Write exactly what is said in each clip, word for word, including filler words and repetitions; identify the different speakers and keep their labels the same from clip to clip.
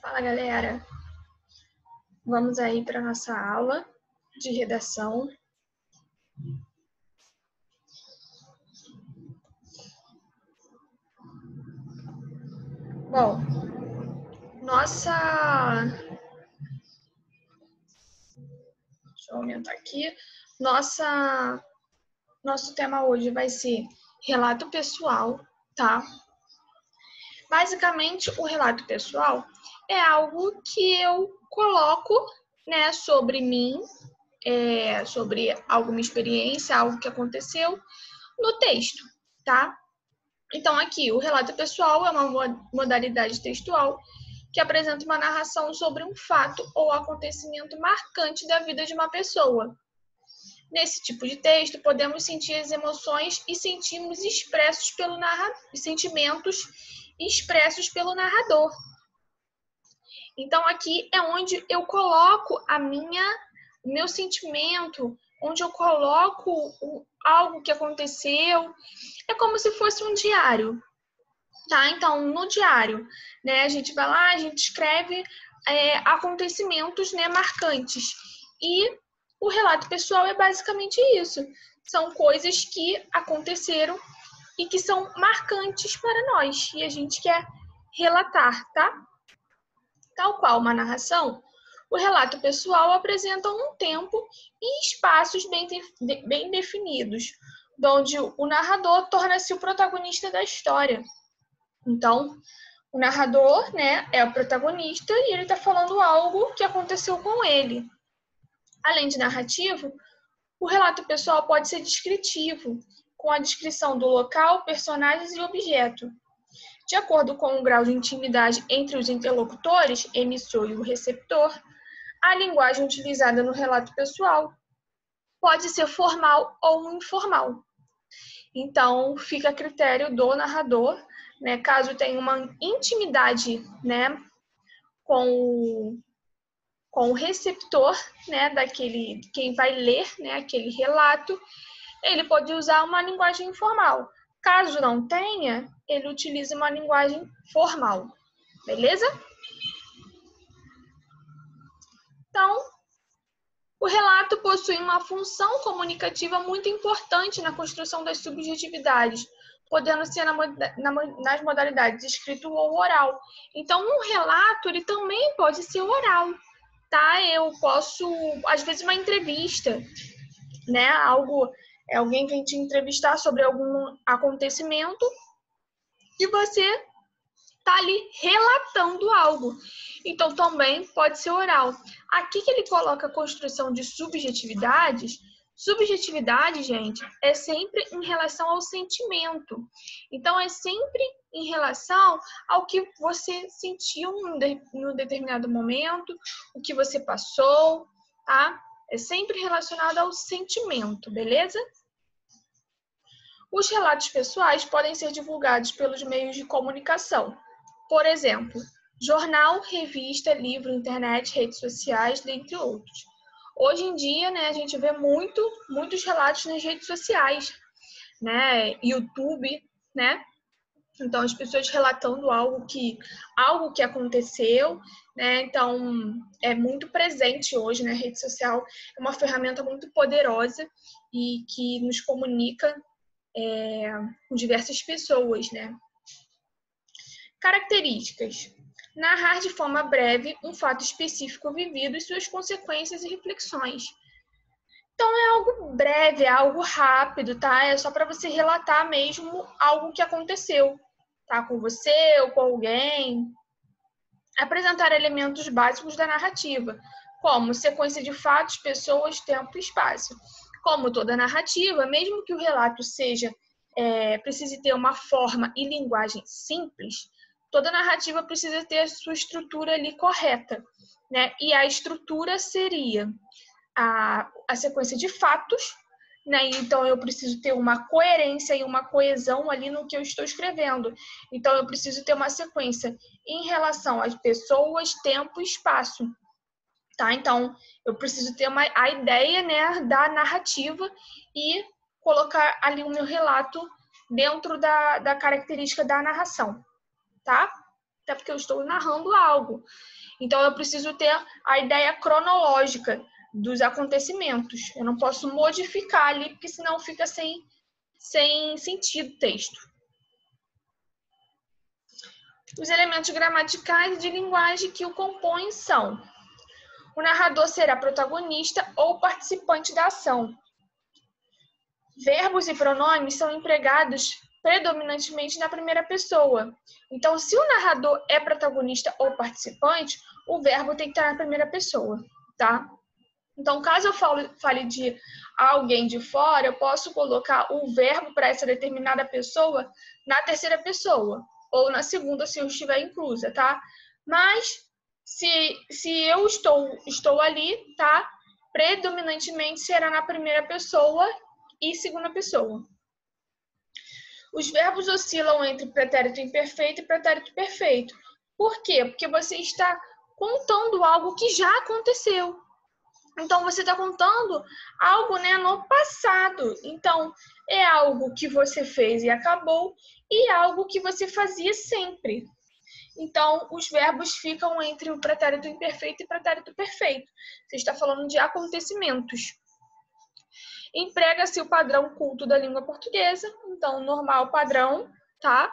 Speaker 1: Fala, galera. Vamos aí para nossa aula de redação. Bom, nossa... Deixa eu aumentar aqui. Nossa... Nosso tema hoje vai ser relato pessoal, tá? Basicamente, o relato pessoal é algo que eu coloco, né, sobre mim, é, sobre alguma experiência, algo que aconteceu no texto, tá? Então, aqui, o relato pessoal é uma modalidade textual que apresenta uma narração sobre um fato ou acontecimento marcante da vida de uma pessoa. Nesse tipo de texto, podemos sentir as emoções e sentimos expressos pelo narra... sentimentos expressos pelo narrador. Então, aqui é onde eu coloco a minha, meu sentimento, onde eu coloco algo que aconteceu. É como se fosse um diário, tá? Então, no diário, né, a gente vai lá, a gente escreve é, acontecimentos, né, marcantes. E o relato pessoal é basicamente isso. São coisas que aconteceram e que são marcantes para nós. E a gente quer relatar, tá? Tal qual uma narração, o relato pessoal apresenta um tempo e espaços bem, de, bem definidos, onde o narrador torna-se o protagonista da história. Então, o narrador, né, é o protagonista e ele está falando algo que aconteceu com ele. Além de narrativo, o relato pessoal pode ser descritivo, com a descrição do local, personagens e objeto. De acordo com o grau de intimidade entre os interlocutores, emissor e o receptor, a linguagem utilizada no relato pessoal pode ser formal ou informal. Então, fica a critério do narrador, né, caso tenha uma intimidade, né, com o, com o receptor, né, daquele, quem vai ler, né, aquele relato, ele pode usar uma linguagem informal. Caso não tenha, ele utiliza uma linguagem formal, beleza? Então, o relato possui uma função comunicativa muito importante na construção das subjetividades, podendo ser na, na, nas modalidades escrito ou oral. Então, um relato, ele também pode ser oral, tá? Eu posso, às vezes, uma entrevista, né? Algo, alguém vem te entrevistar sobre algum acontecimento e você tá ali relatando algo. Então, também pode ser oral. Aqui que ele coloca a construção de subjetividades. Subjetividade, gente, é sempre em relação ao sentimento. Então, é sempre em relação ao que você sentiu num determinado momento, o que você passou, tá? É sempre relacionado ao sentimento, beleza? Os relatos pessoais podem ser divulgados pelos meios de comunicação. Por exemplo, jornal, revista, livro, internet, redes sociais, dentre outros. Hoje em dia, né, a gente vê muito, muitos relatos nas redes sociais, né, YouTube, né? Então, as pessoas relatando algo que, algo que aconteceu, né? Então, é muito presente hoje, né? A rede social é uma ferramenta muito poderosa e que nos comunica é, com diversas pessoas, né? Características. Narrar de forma breve um fato específico vivido e suas consequências e reflexões. Então, é algo breve, é algo rápido, tá? É só para você relatar mesmo algo que aconteceu, tá? Com você ou com alguém. Apresentar elementos básicos da narrativa, como sequência de fatos, pessoas, tempo e espaço. Como toda narrativa, mesmo que o relato seja, é, precise ter uma forma e linguagem simples, toda narrativa precisa ter a sua estrutura ali correta, né? E a estrutura seria a, a sequência de fatos, né? Então, eu preciso ter uma coerência e uma coesão ali no que eu estou escrevendo. Então, eu preciso ter uma sequência em relação às pessoas, tempo e espaço, tá? Então, eu preciso ter uma, a ideia, né, da narrativa e colocar ali o meu relato dentro da, da característica da narração, tá? até porque eu estou narrando algo. Então, eu preciso ter a ideia cronológica dos acontecimentos. Eu não posso modificar ali, porque senão fica sem, sem sentido o texto. Os elementos gramaticais e de linguagem que o compõem são: o narrador será protagonista ou participante da ação. Verbos e pronomes são empregados predominantemente na primeira pessoa. Então, se o narrador é protagonista ou participante, o verbo tem que estar na primeira pessoa, tá? Então, caso eu fale de alguém de fora, eu posso colocar o verbo para essa determinada pessoa na terceira pessoa, ou na segunda, se eu estiver inclusa, tá? Mas, se, se eu estou, estou ali, tá? Predominantemente será na primeira pessoa e segunda pessoa. Os verbos oscilam entre pretérito imperfeito e pretérito perfeito. Por quê? Porque você está contando algo que já aconteceu. Então, você está contando algo, né, no passado. Então, é algo que você fez e acabou e algo que você fazia sempre. Então, os verbos ficam entre o pretérito imperfeito e pretérito perfeito. Você está falando de acontecimentos. Emprega-se o padrão culto da língua portuguesa. Então, normal, padrão, tá?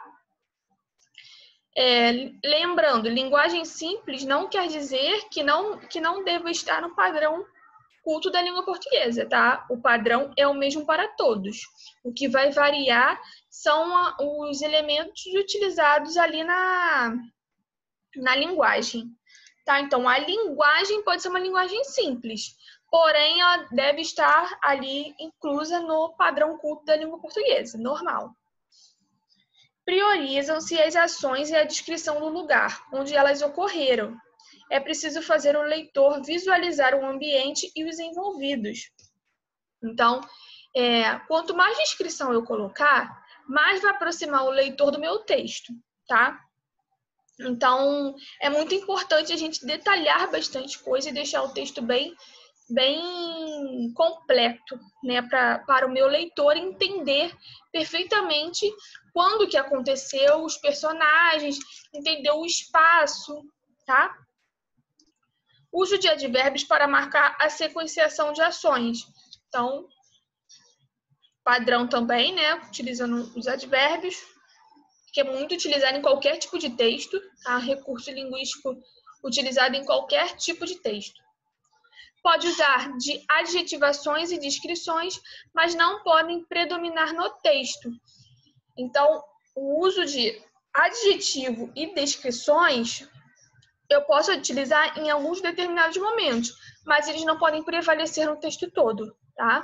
Speaker 1: É, lembrando, linguagem simples não quer dizer que não, que não deva estar no padrão culto da língua portuguesa, tá? O padrão é o mesmo para todos. O que vai variar são a, os elementos utilizados ali na, na linguagem, tá? Então, a linguagem pode ser uma linguagem simples, porém, ela deve estar ali inclusa no padrão culto da língua portuguesa, normal. Priorizam-se as ações e a descrição do lugar onde elas ocorreram. É preciso fazer o leitor visualizar o ambiente e os envolvidos. Então, é, quanto mais descrição eu colocar, mais vai aproximar o leitor do meu texto, tá? Então, é muito importante a gente detalhar bastante coisa e deixar o texto bem, bem completo, né? Pra, para o meu leitor entender perfeitamente quando que aconteceu, os personagens, entender o espaço, tá? Uso de advérbios para marcar a sequenciação de ações. Então, padrão também, né? Utilizando os advérbios, que é muito utilizado em qualquer tipo de texto, tá? Recurso linguístico utilizado em qualquer tipo de texto. Pode usar de adjetivações e descrições, mas não podem predominar no texto. Então, o uso de adjetivo e descrições eu posso utilizar em alguns determinados momentos, mas eles não podem prevalecer no texto todo, tá?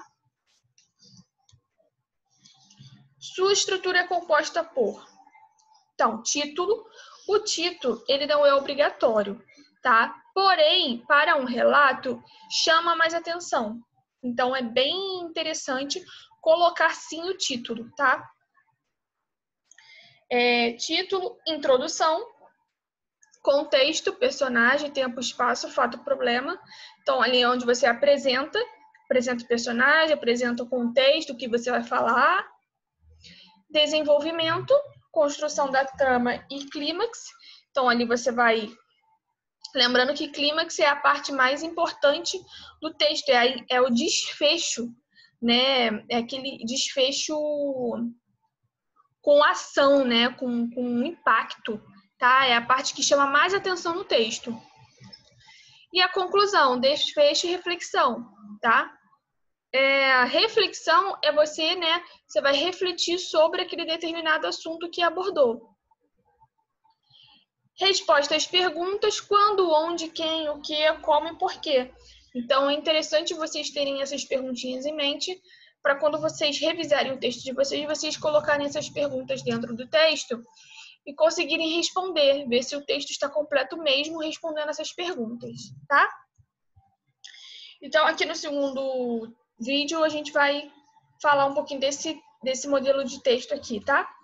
Speaker 1: Sua estrutura é composta por, então, título. O título, ele não é obrigatório, tá? Porém, para um relato, chama mais atenção. Então, é bem interessante colocar sim o título, tá? É, título, introdução. Contexto, personagem, tempo, espaço, fato, problema. Então, ali é onde você apresenta, apresenta o personagem, apresenta o contexto, o que você vai falar. Desenvolvimento, construção da trama e clímax. Então, ali você vai... Lembrando que clímax é a parte mais importante do texto, é, a, é o desfecho, né? É aquele desfecho com ação, né? Com, com impacto. Tá? É a parte que chama mais atenção no texto. E a conclusão, desfecho e reflexão, tá? É, a reflexão é você, né? Você vai refletir sobre aquele determinado assunto que abordou. Resposta às perguntas: quando, onde, quem, o que, como e por quê. Então, é interessante vocês terem essas perguntinhas em mente para quando vocês revisarem o texto de vocês, vocês colocarem essas perguntas dentro do texto e conseguirem responder, ver se o texto está completo mesmo respondendo essas perguntas, tá? Então, aqui no segundo vídeo, a gente vai falar um pouquinho desse, desse modelo de texto aqui, tá?